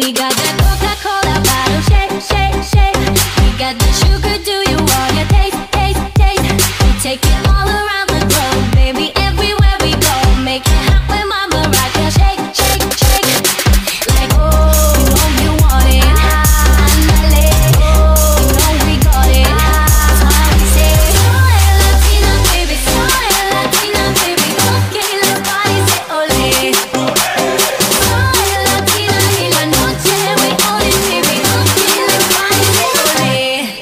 We got that Coca-Cola bottle, shake, shake, shake. We got the sugar, do you wanna taste, taste, taste? We take it all around the globe, baby, everywhere we go. Make it hot with Mama Rock, yeah, shake, shake, shake. Like, oh, you know you want it. Andale, oh, you know we got it. That's why we say, soy Latina, baby, soy Latina, baby. Okay, let's party, say ole. Soy Latina y la noche we own it, baby. Okay, let's party, say ole.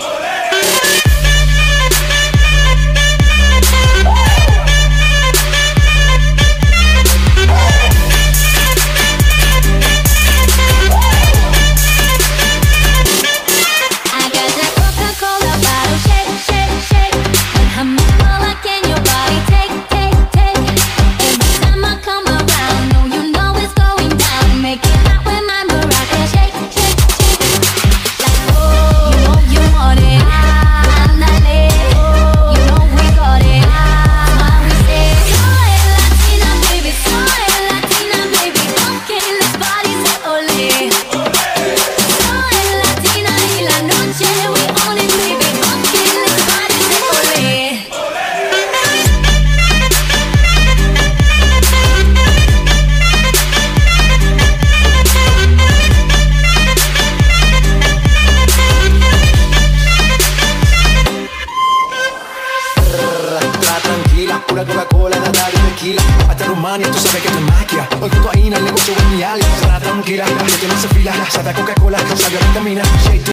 I got that Coca-Cola bottle, shake, shake, shake. But how much more can your body take, take, take? Every time I come around, no, you know it's going down. Make it hot with my Mariah, shake, shake, shake. Like, oh, you know you want it. Andale, oh, you know we got it. That's why we say, soy Latina, baby, soy Latina, baby. Okay, let's party, say ole. Soy Latina y la noche we own it, baby. Okay, let's party, say ole. Tra tranquila, pura Coca-Cola, nada de tequila. Hasta Rumania, tú sabes que te maquia. Hoy junto ahí en el negocio es mi alias. Tra tranquila, que no se fila. Sabe a Coca-Cola, sabe a vitamina. Shake